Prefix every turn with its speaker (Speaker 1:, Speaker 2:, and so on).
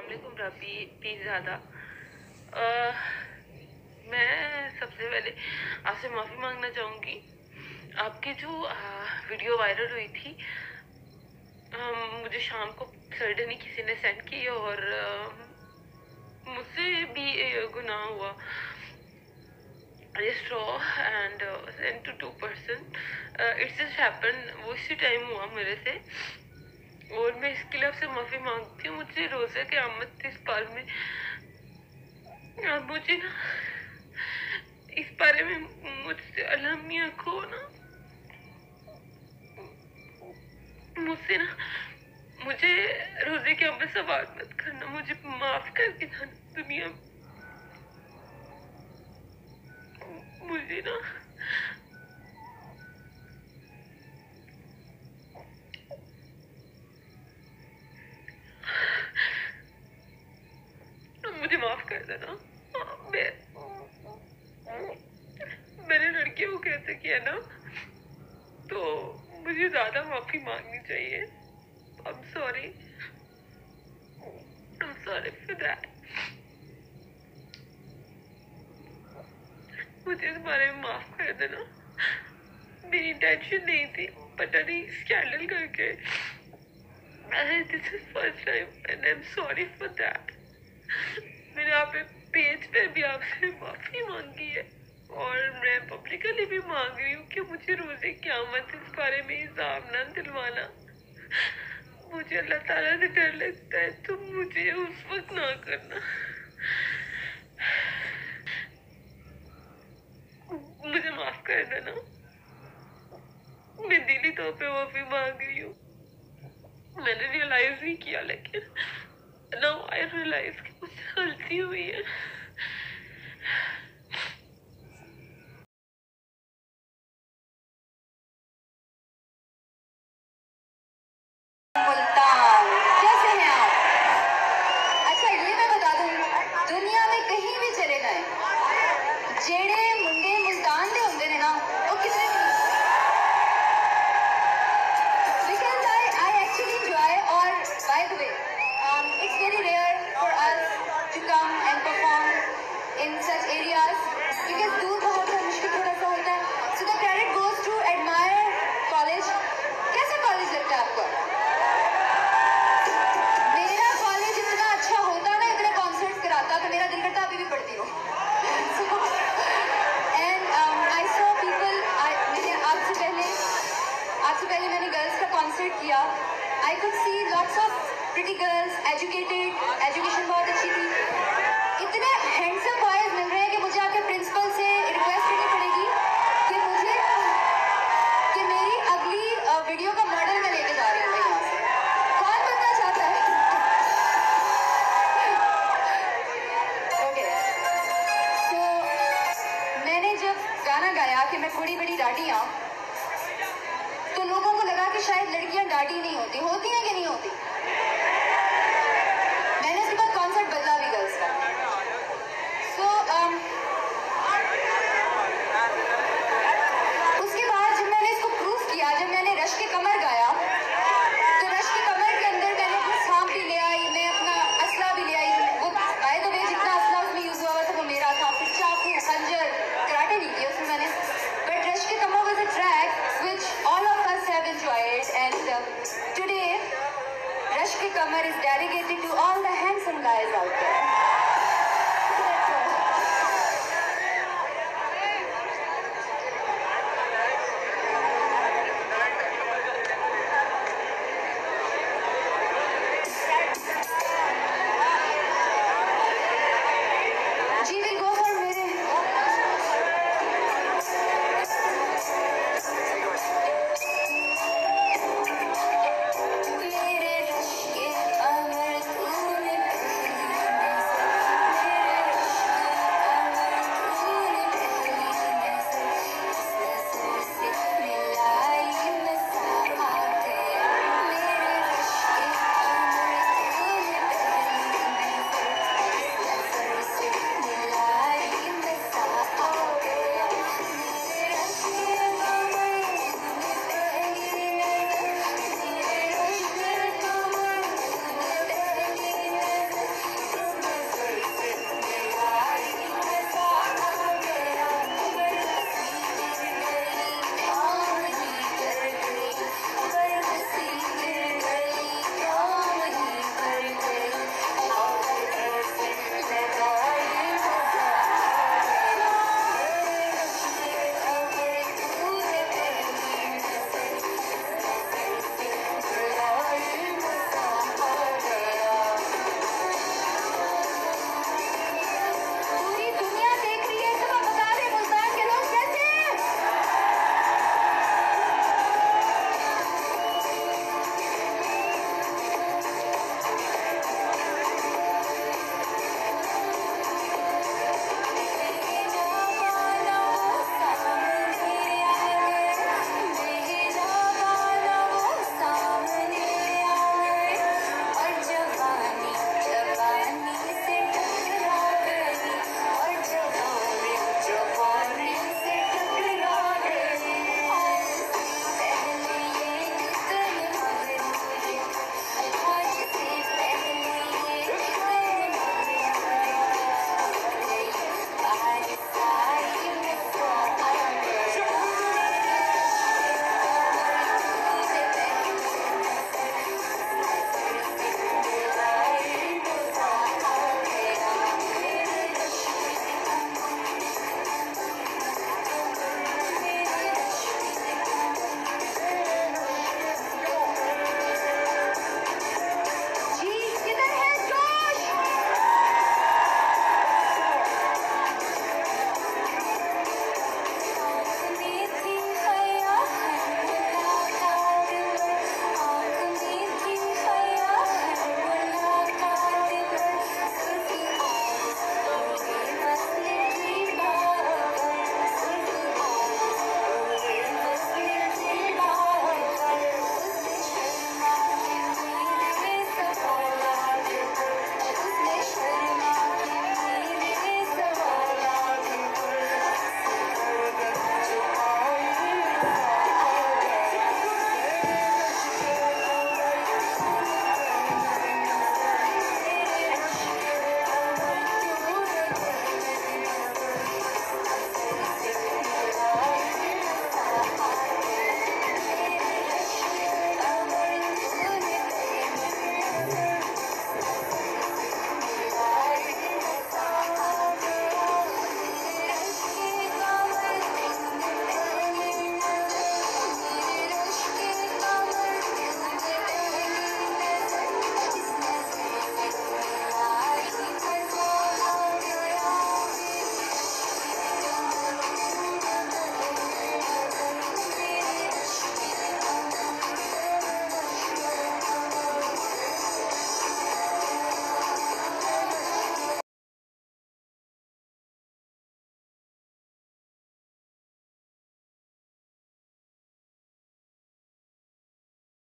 Speaker 1: वालेकुम रबी ज़्यादा। मैं सबसे पहले आपसे माफ़ी मांगना चाहूँगी। आपकी जो वीडियो वायरल हुई थी मुझे शाम को सडनली किसी ने सेंड की और मुझसे भी गुनाह हुआ। Just raw and sent to 2 person. It just happened, वो इसी टाइम हुआ मेरे से और मैं इसके लिए आपसे माफ़ी मांगती हूँ। मुझे रोज़े क़यामत इस बारे में मुझे ना इस बारे में मुझसे अलमिया को ना मुझसे ना मुझे रोज़े क़यामत सवाल मत करना। मुझे माफ़ करके जाना दुनिया में। मुझे ना मुझे माफ कर देना। मैंने लड़कियों को कैसे किया ना, तो मुझे ज्यादा माफी मांगनी चाहिए। I'm sorry for that। मुझे इस बारे में माफ कर देना। मेरी इंटेंशन नहीं थी, पता नहीं स्कैंडल करके। This is first time and I'm sorry for that। मैंने आप पेज पे भी आपसे माफी मांगी है और मैं पब्लिकली भी मांग रही हूँ कि मुझे रोज़े क़यामत इस बारे में हिसाब ना दिलवाना। मुझे अल्लाह ताला से डर लगता है, तो मुझे उस वक्त ना करना। मुझे माफ कर देना। मैं दिली तौर पे माफी मांग रही हूँ। मैंने रियलाइज नहीं किया, लेकिन नाउ आई रियलाइज कि मुझसे गलती हुई है।
Speaker 2: कैसे हैं आप? अच्छा, ये मैं बता दूं, दुनिया में कहीं भी चले जाएं, जेड़े मुंडे मुल्तान दे होंदे ने ना, वो कितने because I actually enjoy, और by the way, it's very rare for us to come and perform in such areas because दूर बहुत सा मुश्किल थोड़ा सा होता है। So the credit goes to Admire College। कैसा कॉलेज लगता है आपको? मेरा कॉलेज इतना अच्छा होता ना, इतने कॉन्सर्ट्स कराता, तो मेरा दिल करता अभी भी पढ़ती हूँ। And I saw people, मैंने आपसे पहले मैंने गर्ल्स का कॉन्सर्ट किया। I could see lots of pretty girls, educated, education बहुत अच्छी थी। इतने हैंडसम बॉयज मिल रहे हैं कि मुझे आपके प्रिंसिपल से रिक्वेस्ट करनी पड़ेगी कि मेरी अगली वीडियो का मॉडल मैं लेके जा रही हूँ यहाँ से। कौन बनना चाहता है? ओके, सो मैंने जब गाना गाया कि मैं कुड़ी बड़ी डाटियाँ, तो लोगों को लगा कि शायद लड़कियां डाटी नहीं होती हैं कि नहीं होती। मैंने उसके बाद कॉन्सेप्ट बदला भी गर्ल्स का। सो उसके बाद जब मैंने इसको प्रूफ किया, जब मैंने रश के कमर गाया, तो रश के कमर के अंदर मैंने अपना सांप भी ले आई, मैं अपना असला भी ले आई। वो बाय द वे जितना असला उसमें यूज हुआ था वो मेरा था। फिर चाकू, खंजर, कराटे नहीं किए उसमें मैंने, बट रश के कमर was a track which all of us have enjoyed, and today Rashk Kamar is dedicated to all the handsome guys out there.